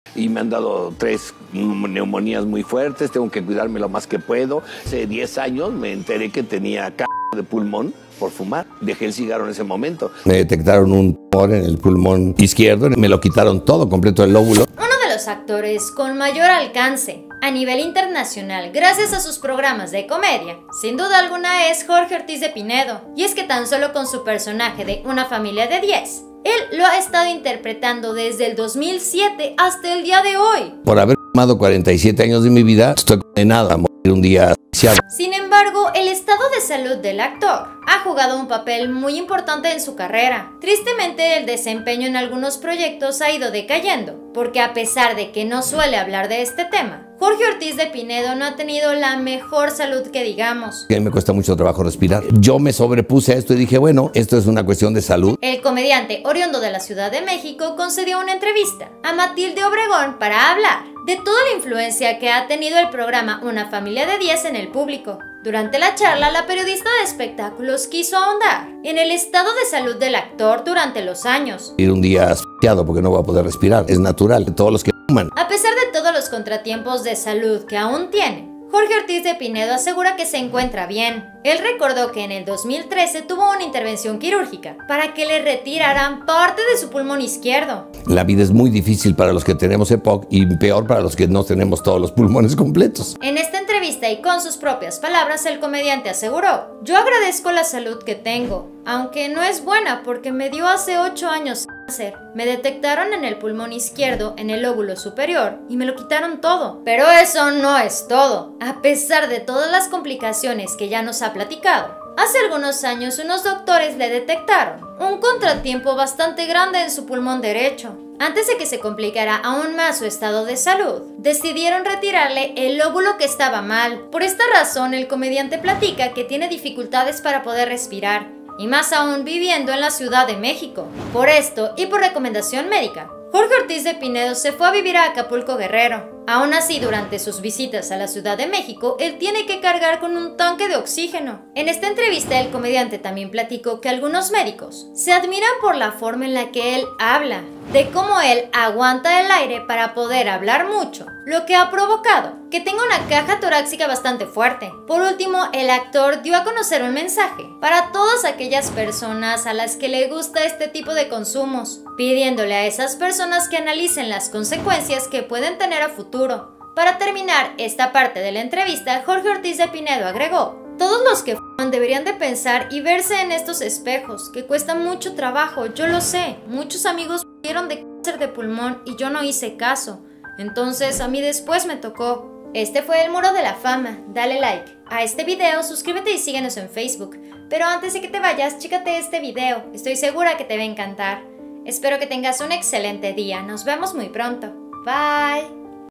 Y me han dado 3 neumonías muy fuertes, tengo que cuidarme lo más que puedo. Hace 10 años me enteré que tenía cáncer de pulmón por fumar. Dejé el cigarro en ese momento. Me detectaron un tumor en el pulmón izquierdo, me lo quitaron todo, completo el lóbulo. Uno de los actores con mayor alcance a nivel internacional gracias a sus programas de comedia, sin duda alguna, es Jorge Ortiz de Pinedo. Y es que tan solo con su personaje de Una familia de 10, él lo ha estado interpretando desde el 2007 hasta el día de hoy. Por haber fumado 47 años de mi vida, estoy condenado a morir un día asfixiado. Sin embargo, el estado de salud del actor ha jugado un papel muy importante en su carrera. Tristemente, el desempeño en algunos proyectos ha ido decayendo, porque a pesar de que no suele hablar de este tema, Jorge Ortiz de Pinedo no ha tenido la mejor salud que digamos. Me cuesta mucho trabajo respirar. Yo me sobrepuse a esto y dije, bueno, esto es una cuestión de salud. El comediante oriundo de la Ciudad de México concedió una entrevista a Matilde Obregón para hablar de toda la influencia que ha tenido el programa Una familia de 10 en el público. Durante la charla, la periodista de espectáculos quiso ahondar en el estado de salud del actor durante los años. Ir un día asfixiado porque no voy a poder respirar, es natural, todos los que fuman. A pesar de todos los contratiempos de salud que aún tiene, Jorge Ortiz de Pinedo asegura que se encuentra bien. Él recordó que en el 2013 tuvo una intervención quirúrgica para que le retiraran parte de su pulmón izquierdo. La vida es muy difícil para los que tenemos EPOC y peor para los que no tenemos todos los pulmones completos. En esta entrevista y con sus propias palabras, el comediante aseguró: "Yo agradezco la salud que tengo, aunque no es buena porque me dio hace 8 años cáncer. Me detectaron en el pulmón izquierdo, en el lóbulo superior, y me lo quitaron todo. Pero eso no es todo. A pesar de todas las complicaciones que ya nos ha platicado, hace algunos años unos doctores le detectaron un contratiempo bastante grande en su pulmón derecho. Antes de que se complicara aún más su estado de salud, decidieron retirarle el lóbulo que estaba mal. Por esta razón, el comediante platica que tiene dificultades para poder respirar, y más aún viviendo en la Ciudad de México. Por esto, y por recomendación médica, Jorge Ortiz de Pinedo se fue a vivir a Acapulco, Guerrero. Aún así, durante sus visitas a la Ciudad de México, él tiene que cargar con un tanque de oxígeno. En esta entrevista, el comediante también platicó que algunos médicos se admiran por la forma en la que él habla, de cómo él aguanta el aire para poder hablar mucho, lo que ha provocado que tenga una caja torácica bastante fuerte. Por último, el actor dio a conocer un mensaje para todas aquellas personas a las que le gusta este tipo de consumos, pidiéndole a esas personas que analicen las consecuencias que pueden tener a futuro. Para terminar esta parte de la entrevista, Jorge Ortiz de Pinedo agregó: "Todos los que fuman deberían de pensar y verse en estos espejos, que cuesta mucho trabajo, yo lo sé. Muchos amigos murieron de cáncer de pulmón y yo no hice caso. Entonces a mí después me tocó". Este fue el Muro de la Fama. Dale like a este video, suscríbete y síguenos en Facebook. Pero antes de que te vayas, chécate este video, estoy segura que te va a encantar. Espero que tengas un excelente día, nos vemos muy pronto. Bye.